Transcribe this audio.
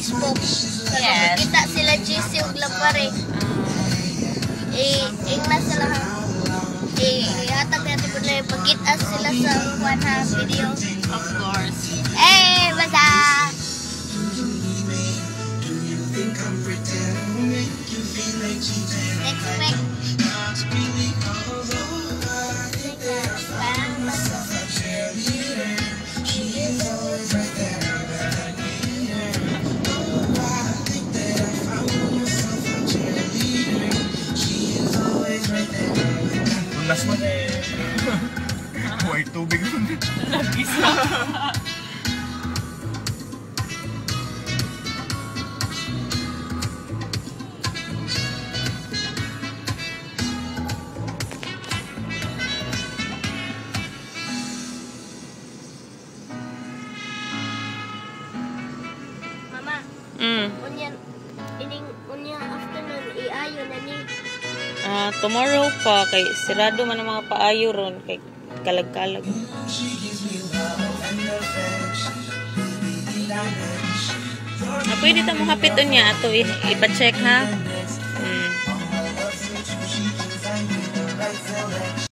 Facebook. Yes. Kita sila GC ug Lapare. Ingna sila ha. Hatag natin po na pag-get-us sila sa one ha video. Of course. Basta! Next week. Last one. Buhay tubig nun. Nag-isa. Mama, unya afternoon, iayo na ni. Tomorrow pa kay sirado man ang mga paayo ron kay kalag-kalag. Pwede ta mo hapit unya ato ipa-check ha.